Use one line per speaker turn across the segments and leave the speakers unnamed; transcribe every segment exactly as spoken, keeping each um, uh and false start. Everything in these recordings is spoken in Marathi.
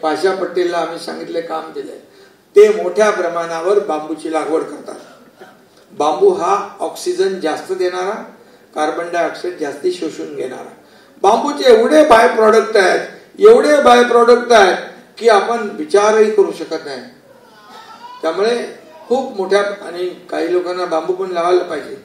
पाशा पटेलला आम्ही सांगितले काम दिले, ते मोठ्या प्रमाणावर बांबूची लागवड करतात. बांबू हा ऑक्सिजन जास्त देणारा, कार्बन डायऑक्साईड जास्ती शोषून घेणारा. बांबूचे एवढे बाय प्रॉडक्ट आहेत, एवढे बाय प्रॉडक्ट आहेत की आपण विचारही करू शकत नाही. त्यामुळे खूप मोठ्या, आणि काही लोकांना बांबू पण लावायला पाहिजे.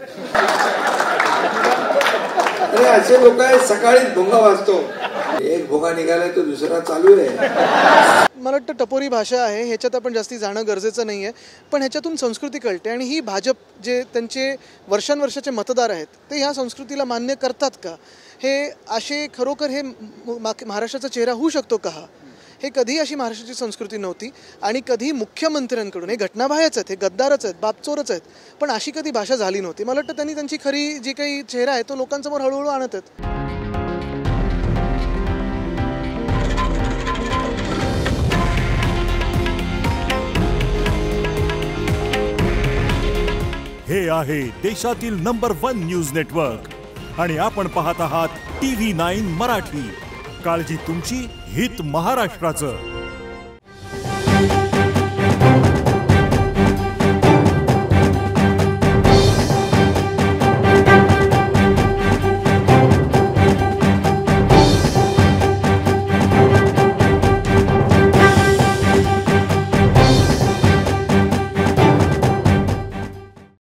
अरे असे लोक आहेत, सकाळी भोंगा वाजतो, एक भोंगा निघालाय तो दुसरा चालू आहे.
मला वाटतं टपोरी भाषा आहे, ह्याच्यात आपण जास्ती जाणं गरजेचं नाही आहे, पण ह्याच्यातून संस्कृती कळते. आणि ही भाजप जे त्यांचे वर्षानुवर्षाचे मतदार आहेत ते ह्या संस्कृतीला मान्य करतात का, हे असे खरोखर हे महाराष्ट्राचा चेहरा होऊ शकतो का? हे कधी अशी महाराष्ट्राची संस्कृती नव्हती आणि कधी मुख्यमंत्र्यांकडून, हे घटनाबाह्यच आहेत, हे गद्दारच आहेत, बापचोरच आहेत, पण अशी कधी भाषा झाली नव्हती. मला वाटतं त्यांनी त्यांची खरी जी काही चेहरा आहे तो लोकांसमोर हळूहळू आणत आहेत.
हे आहे देशातील नंबर वन न्यूज नेटवर्क आणि आपण पाहत आहात टी व्ही नाईन मराठी. काळजी तुमची, हित महाराष्ट्राचं.